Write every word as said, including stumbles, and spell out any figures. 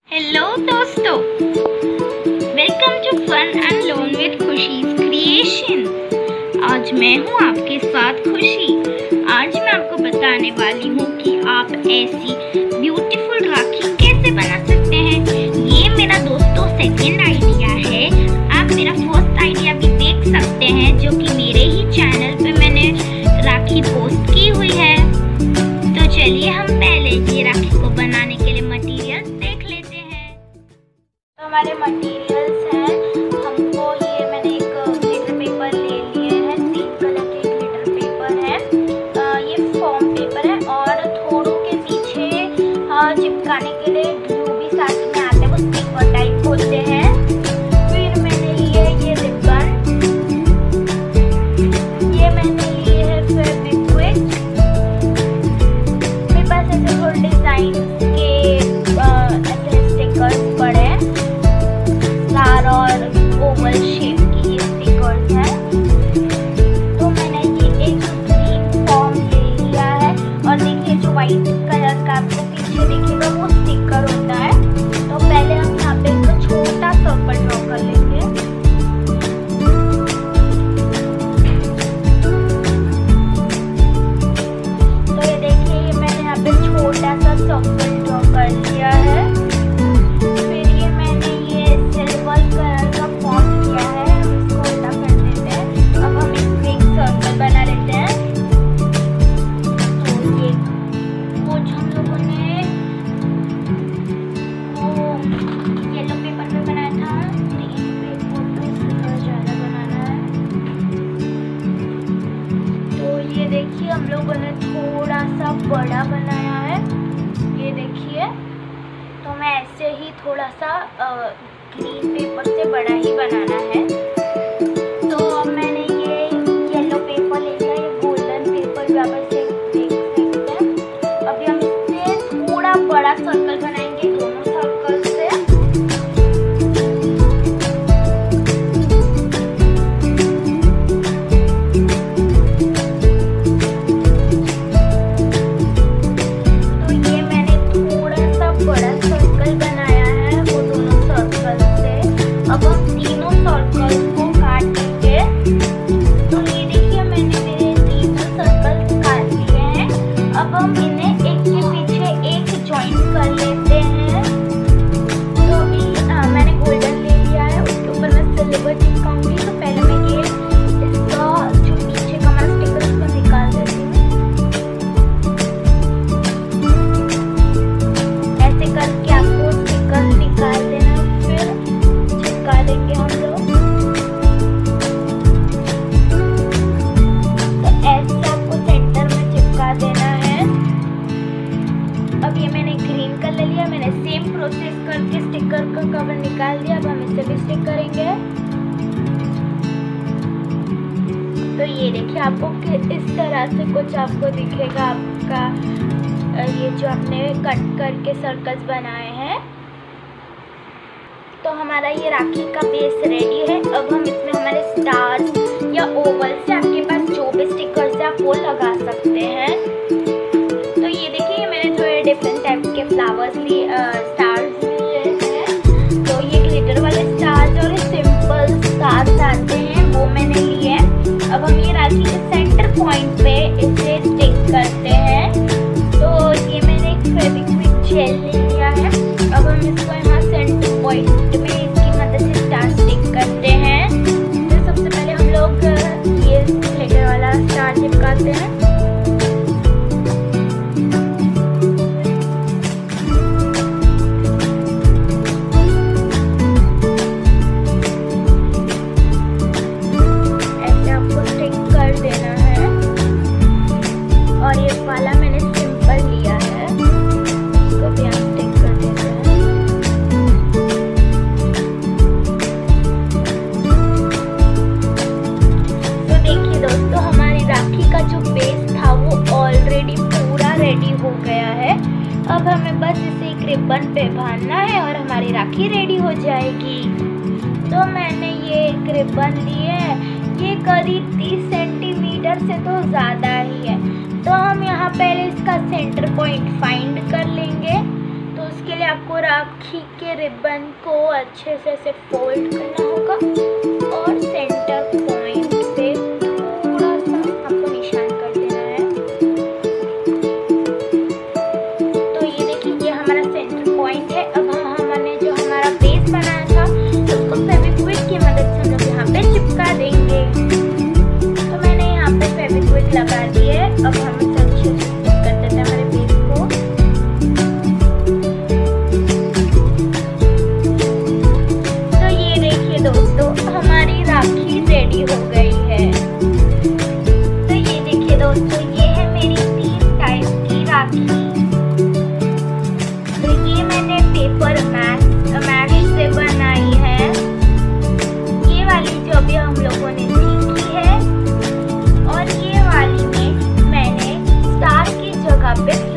Hello दोस्तों, welcome to fun and learn with Khushi creation. आज मैं हूँ आपके साथ खुशी। आज मैं आपको बताने वाली हूँ कि आप ऐसी ब्यूटीफुल राखी कैसे बना सकते हैं। ये मेरा दोस्तों सेकंड आइडिया है। आप मेरा फर्स्ट आइडिया भी देख सकते हैं, जो कि मेरे ही चैनल पे मैंने राखी पोस्ट की हुई है। तो चलिए हम पहले ये राखी को बनाने के लिए मटेरियल्स देख लेते हैं। तो हमारे मटेरियल्स हैं, हमको ये मैंने एक ग्लिटर पेपर ले लिए हैं, तीन कलर के ग्लिटर पेपर है, ये फॉर्म पेपर है और थोड़ों के पीछे चिपकाने के लिए ग्लू भी साथ में आते हैं, वो स्टिकर टाइप होते हैं। फिर मैंने लिए ये रिबन, ये मैंने लिए है फेविक्विक। मेरे पास ऐसे थोड़े डिजाइन के ऐसे स्टिकर्स पड़े स्टार और ओवल शेप की ये स्टिकर्स हैं। तो मैंने ये एक ग्रीन फॉर्म ले लिया है और देखिए जो व्हाइट कलर का आपको पीछे दिखेगा वो स्टिकर होता है। तो पहले हम यहाँ पे एक छोटा सर्कल ड्रॉ कर लेंगे। तो ये देखिए ये मैंने यहाँ पे छोटा सा सर्कल ड्रॉ कर लिया है। देखिए हम लोगों ने थोड़ा सा बड़ा बनाया है, ये देखिए। तो मैं ऐसे ही थोड़ा सा ग्रीन पेपर से बड़ा ही बनाना है। तो अब मैंने ये येलो पेपर ले लिया, ये गोल्डन पेपर बराबर से देख सकते हैं। अभी हम इससे थोड़ा बड़ा सर्कल बनाएंगे दोनों सर्कल से। अब हम तीनों सर्कल्स को काट लेंगे। तो ये देखिए मैंने मेरे तीनों सर्कल्स काट लिए हैं। अब हम इन्हें एक के पीछे एक ज्वाइन कर लेते हैं। तो अभी आ, मैंने गोल्डन ले लिया है, उसके ऊपर मैं सिल्वर चिपकाऊंगी। तो पहले मैं ये इसका जो पीछे का मैं स्टिकर इसको निकाल देती हूँ। ऐसे करके आपको स्टिकर निकाल देना, फिर देंगे हम लोग। तो ऐसे आपको सेंटर में चिपका देना है। अब ये मैंने ग्रीन कलर लिया, मैंने सेम प्रोसेस करके स्टिकर का कवर निकाल दिया। अब हम इसे भी स्टिक करेंगे। तो ये देखिए आपको इस तरह से कुछ आपको दिखेगा आपका ये जो आपने कट करके सर्कल्स बनाए हैं। तो हमारा ये राखी का बेस रेडी है। अब हम इसमें हमारे स्टार्स या ओवल से आपके पास जो भी स्टिकर्स है आप वो लगा सकते हैं। तो ये देखिए मैंने जो है डिफरेंट टाइप्स के फ्लावर्स लिए स्टार्स लिए हैं। तो ये ग्लिटर वाले स्टार्स और सिंपल स्टार्स आते हैं वो मैंने लिए। अब हम ये राखी के सेंटर पॉइंट पे इसे स्टिक करते हैं। तो ये मैंने एक फेविक्विक जेल ले लिया है। अब हम इसको यहाँ सेंटर पॉइंट में इसकी मदद से स्टार स्टिक करते हैं। तो सबसे पहले हम लोग ये ग्लिटर वाला स्टार चिपकाते हैं। ऐसे आपको स्टिक कर देना है। और ये वाला मैंने सिंपल लिया है, इसको भी हम स्टिक कर देते हैं। दोस्तों हमारी राखी का जो बेस था वो ऑलरेडी पूरा रेडी हो गया है। अब हमें बस इसे एक रिबन पे बांधना है और हमारी राखी रेडी हो जाएगी। तो मैंने ये एक रिबन ली है, ये करीब तीस सेंटीमीटर से तो ज़्यादा ही है। तो हम यहाँ पहले इसका सेंटर पॉइंट फाइंड कर लेंगे। तो उसके लिए आपको राखी के रिबन को अच्छे से ऐसे फोल्ड करना होगा और सेंटर पॉइंट पे थोड़ा सा आपको निशान कर देना है। तो ये देखिए, ये हमारा सेंटर पॉइंट है। अब हम हमने जो हमारा बेस बनाया था उसको फेविक्विक की मदद से हम लोग यहाँ पे चिपका देंगे। तो मैंने यहाँ पे फेविक्विक लगा दी है। अब हम इसे अच्छे से स्टिक कर देते हैं हमारे बेस को। तो ये देखिए दोस्तों, हमारी राखी रेडी हो गई है। तो ये देखिए दोस्तों, ये है मेरी तीन टाइप की राखी। तो ये मैंने पेपर मैट मैट से बनाई है। ये वाली जो अभी हम लोगों ने सीखी है, और ये वाली में मैंने स्टार की जगह पे